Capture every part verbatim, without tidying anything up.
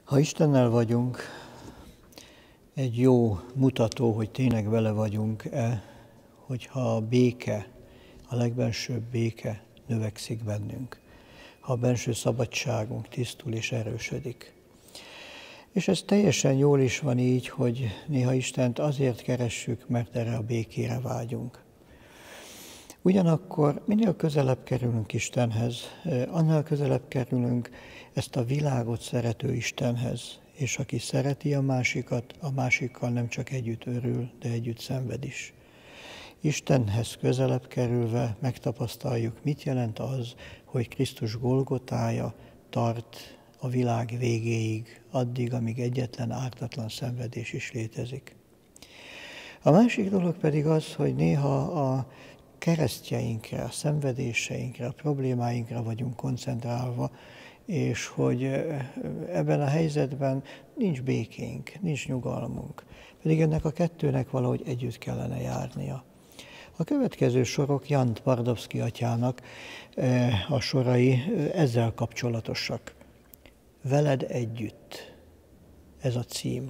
Ha Istennel vagyunk, egy jó mutató, hogy tényleg vele vagyunk-e, hogyha a béke, a legbensőbb béke növekszik bennünk, ha a benső szabadságunk tisztul és erősödik. És ez teljesen jól is van így, hogy néha Istent azért keressük, mert erre a békére vágyunk. Ugyanakkor minél közelebb kerülünk Istenhez, annál közelebb kerülünk ezt a világot szerető Istenhez, és aki szereti a másikat, a másikkal nem csak együtt örül, de együtt szenved is. Istenhez közelebb kerülve megtapasztaljuk, mit jelent az, hogy Krisztus Golgotája tart a világ végéig, addig, amíg egyetlen ártatlan szenvedés is létezik. A másik dolog pedig az, hogy néha a keresztjeinkre, a szenvedéseinkre, a problémáinkra vagyunk koncentrálva, és hogy ebben a helyzetben nincs békénk, nincs nyugalmunk. Pedig ennek a kettőnek valahogy együtt kellene járnia. A következő sorok Jan Twardowski atyának a sorai ezzel kapcsolatosak. Veled együtt, ez a cím.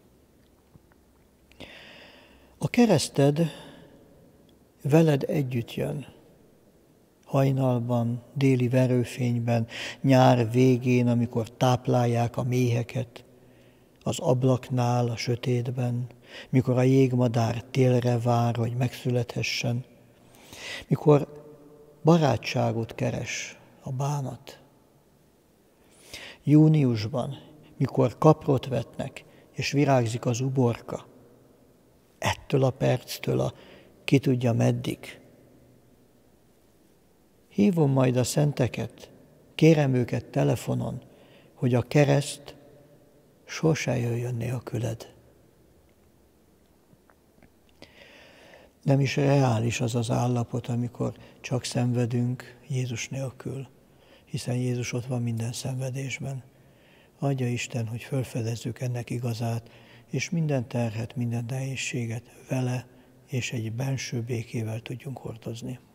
A kereszted veled együtt jön. Hajnalban, déli verőfényben, nyár végén, amikor táplálják a méheket, az ablaknál, a sötétben, mikor a jégmadár télre vár, hogy megszülethessen, mikor barátságot keres a bánat. Júniusban, mikor kaprot vetnek, és virágzik az uborka, ettől a perctől a ki tudja meddig. Hívom majd a szenteket, kérem őket telefonon, hogy a kereszt sose jöjjön nélküled. Nem is reális az az állapot, amikor csak szenvedünk Jézus nélkül, hiszen Jézus ott van minden szenvedésben. Adja Isten, hogy felfedezzük ennek igazát, és minden terhet, minden nehézséget vele és egy benső békével tudjunk hordozni.